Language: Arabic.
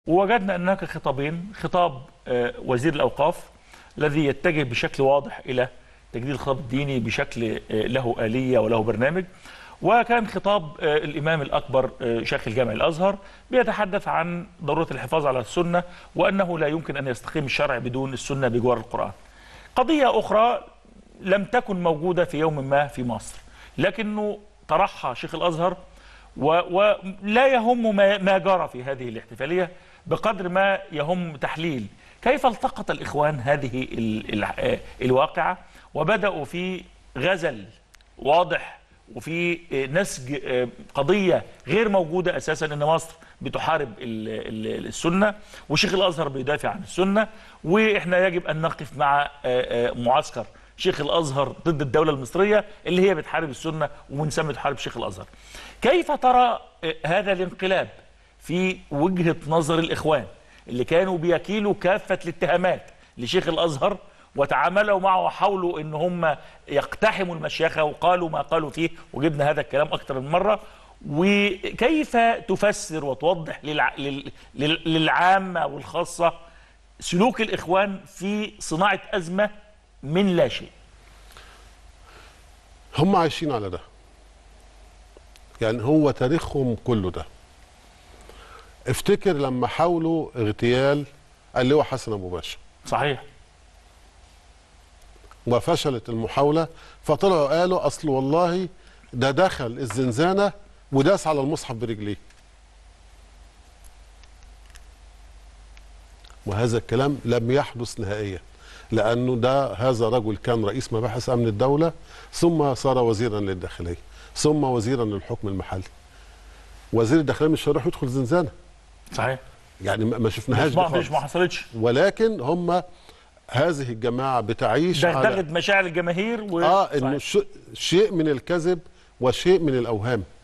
ووجدنا أن هناك خطابين، خطاب وزير الأوقاف الذي يتجه بشكل واضح إلى تجديد الخطاب الديني بشكل له آلية وله برنامج، وكان خطاب الإمام الأكبر شيخ الجامع الأزهر بيتحدث عن ضرورة الحفاظ على السنة وأنه لا يمكن أن يستقيم الشرع بدون السنة بجوار القرآن. قضية أخرى لم تكن موجودة في يوم ما في مصر، لكنه طرحها شيخ الأزهر ولا يهم ما جرى في هذه الاحتفالية بقدر ما يهم تحليل كيف التقط الإخوان هذه الواقعة وبدأوا في غزل واضح وفي نسج قضية غير موجودة أساسا، أن مصر بتحارب السنة وشيخ الأزهر بيدافع عن السنة، وإحنا يجب أن نقف مع معسكر شيخ الأزهر ضد الدولة المصرية اللي هي بتحارب السنة ومنسمى تحارب شيخ الأزهر. كيف ترى هذا الانقلاب في وجهة نظر الإخوان اللي كانوا بيكيلوا كافة الاتهامات لشيخ الأزهر وتعاملوا معه وحاولوا ان هم يقتحموا المشيخة وقالوا ما قالوا فيه، وجبنا هذا الكلام أكثر من مرة، وكيف تفسر وتوضح للعامة والخاصة سلوك الإخوان في صناعة أزمة من لا شيء؟ هم عايشين على ده، يعني هو تاريخهم كله ده. افتكر لما حاولوا اغتيال اللواء حسن أبو باشا، صحيح، وفشلت المحاولة، فطلعوا قالوا أصل والله ده دخل الزنزانة وداس على المصحف برجليه. وهذا الكلام لم يحدث نهائيا، لأنه هذا رجل كان رئيس مباحث أمن الدولة، ثم صار وزيرا للداخلية، ثم وزيرا للحكم المحلي. وزير الداخلية مش هيروح يدخل زنزانة، صحيح، يعني ما شفناهاش مش ما حصلتش، ولكن هم هذه الجماعة بتعيش دغدغت مشاعر الجماهير انه شيء من الكذب وشيء من الأوهام.